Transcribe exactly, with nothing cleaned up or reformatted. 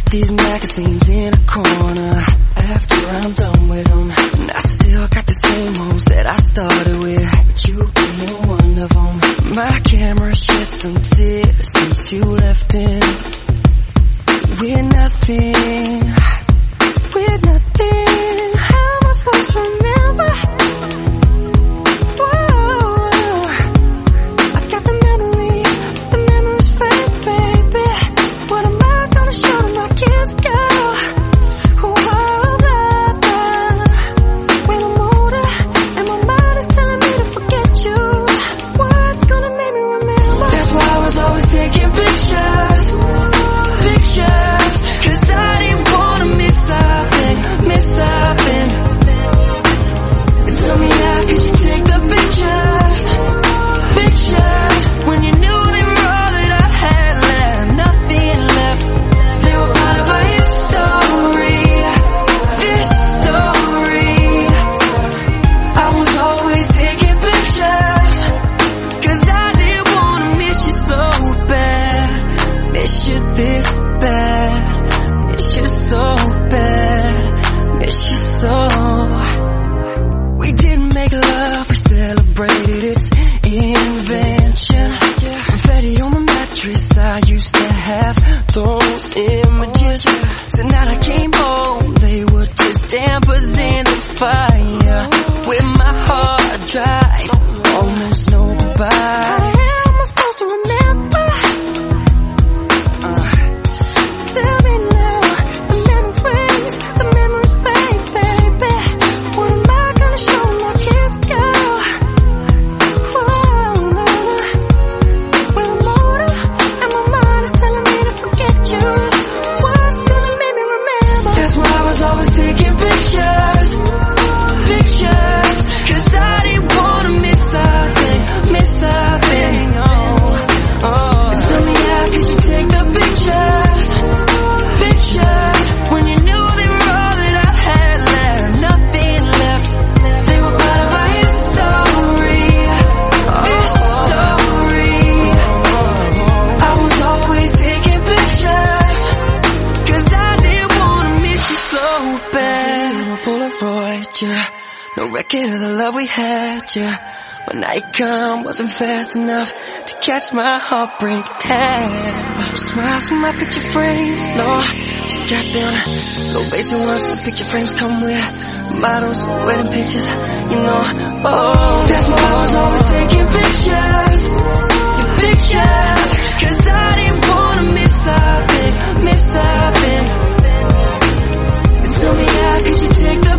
these magazines in a corner. After I'm done with them, and I still got the same hoes that I started with, but you being one of them. My camera shed some tears since you left in. We're nothing, we're nothing. How am I supposed to remember? Whoa, I got the memory, but the memory's fake, baby. What am I gonna show to my kids, girl? Whoa, blah, blah. When I'm older, and my mind is telling me to forget you, what's gonna make me remember? That's why I was always taking pictures, pictures, 'cause I didn't wanna miss a thing, miss a thing. Tell me how could you take the pictures, pictures, when you knew they were all that I had left, nothing left. They were part of our history, history. I was always taking pictures, 'cause I didn't wanna miss you so bad, miss you this bad, miss you so bad, miss you so. We didn't make love, we celebrated its invention. Confetti on the mattress, I used to have those images. Tonight I came home, they were just embers in the fire. With my heart dry, almost nobody. How am I supposed to remember? Uh, tell me now, the memories, the memories fade, baby. What am I gonna show my kids, girl? Whoa, nah, nah. When I'm older, and my mind is telling me to forget you, what's gonna make me remember? That's why I was always taking pictures, pictures, 'cause I didn't wanna miss a thing, miss a thing. Oh, oh. Tell me how could you take the pictures, pictures, when you knew they were all that I had left, nothing left. They were part of our history, history. I was always taking pictures, 'cause I didn't wanna miss you so bad. No Polaroid, yeah, no record of the love we had, yeah. When night come, wasn't fast enough to catch my heartbreak. Have smiles from my picture frames, no, just got them low basic ones. The picture frames come with models, wedding pictures, you know. Oh, that's why I was always taking pictures, your pictures, 'cause I didn't wanna miss a thing, miss a thing. Tell me how could you take the